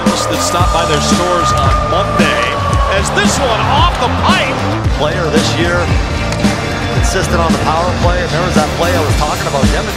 fans that stopped by their stores on Monday. As this one off the pipe. Player this year, consistent on the power play. And there was that play I was talking about, Devin.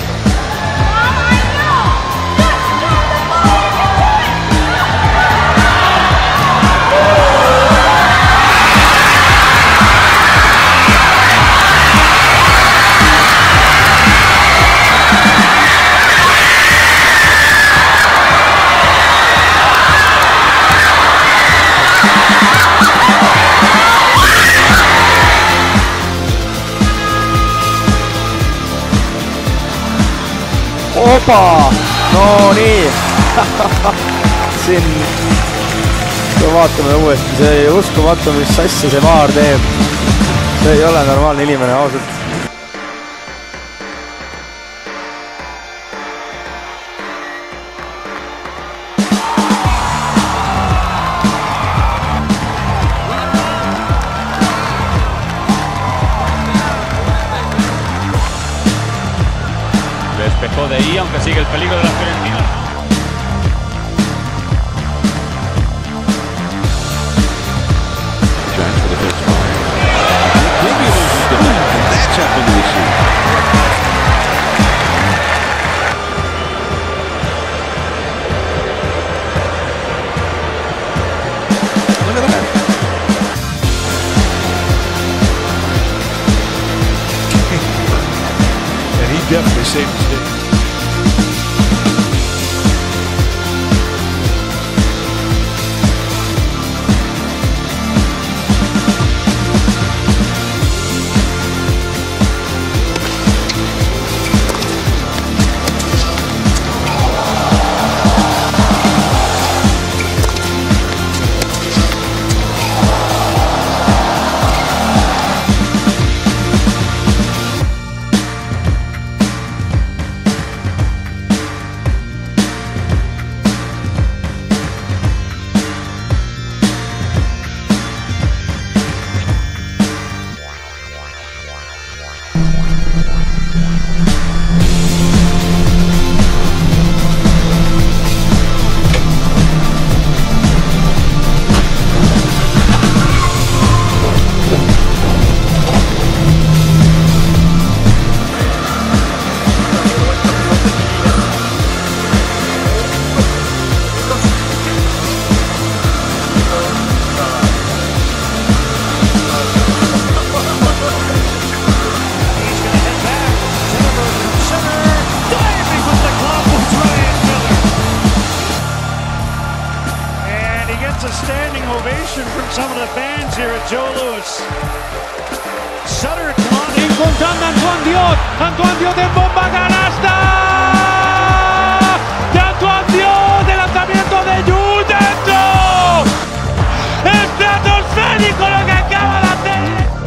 Opa! No nii! Siin kui vaatame uuesti, see ei uskumatu, mis asja see Maar teeb. See ei ole normaalne inimene, ausalt. Despejó de ahí, aunque sigue el peligro de la Fiorentina. Look at that. And he definitely saved his day. A standing ovation from some of the fans here at Joe Louis. Sutter Encontrando a Antoine Diot en bomba canasta de Antoine Diot, de lanzamiento de Jules dentro. Estratosférico lo que acaba de hacer.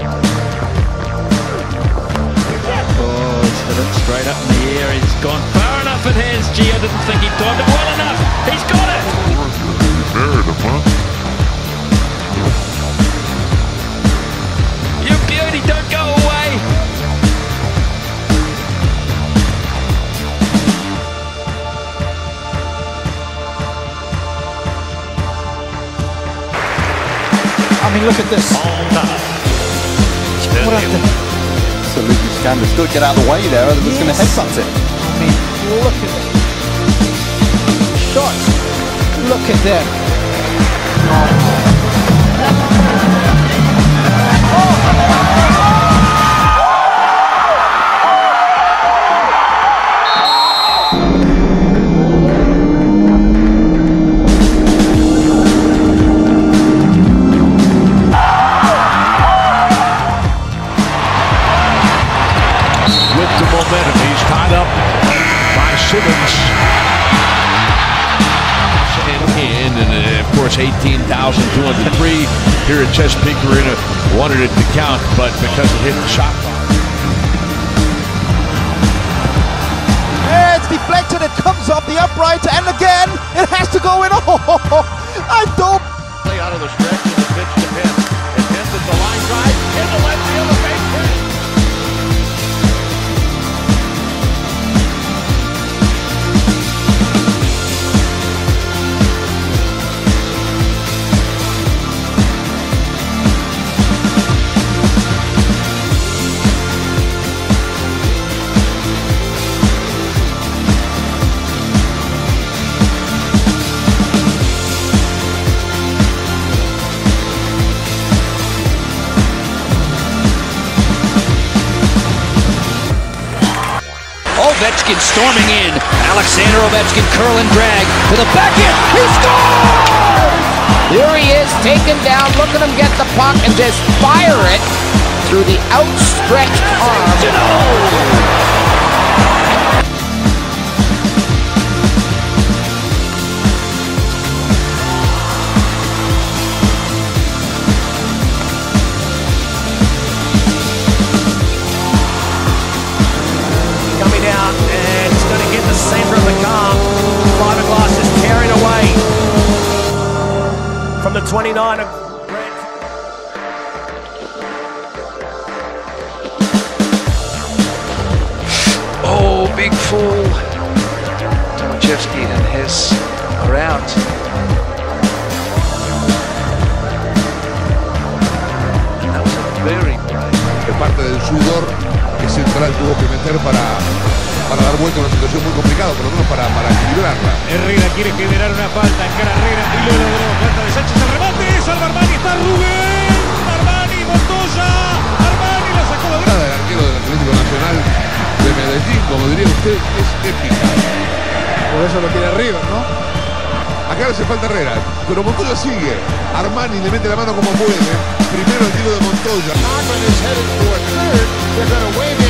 Oh, he's hit it straight up in the air. He's gone far enough in his. Gio didn't think he'd timed it well enough. He's got it. You beauty, don't go away. I mean, look at this. What happened? So Lucas Scandler still get out of the way there, otherwise was going to headbutt it. I mean, look at it. Shots. Look at them. With the momentum, he's tied up by Simmons. And of course 18,203 here at Chesapeake Arena. Wanted it to count, but because it hit the shot. It's deflected, it comes off the upright, and again, it has to go in. Oh, I don't. Play out of the stretch and the pitch to Penn. And Penn with the line drive in the left field of base hit. Ovechkin storming in. Alexander Ovechkin curl and drag with a backhand. He scores! Here he is, taken down. Look at him get the puck and just fire it through the outstretched arm. Coming out, and it's going to get the center of the car. Fiberglass is tearing away from the 29 of Brent. Oh, big fall. Tomaszewski and his are out. That was a very brave. De parte del sudor que Central tuvo que meter para dar vuelta a una situación muy complicada, por lo menos para equilibrarla. Herrera quiere generar una falta, encara Herrera y lo logró. Falta de Sánchez, el remate, salva Armani, está Rubén, Armani, Montoya, Armani la sacó de La del arquero del Atlético Nacional de Medellín, como diría usted, es épica. Por eso lo quiere River, ¿no? Acá le hace falta Herrera, pero Montoya sigue. Armani le mete la mano como puede. Primero el tiro de Montoya. Cochran is headed for third. They're going to wave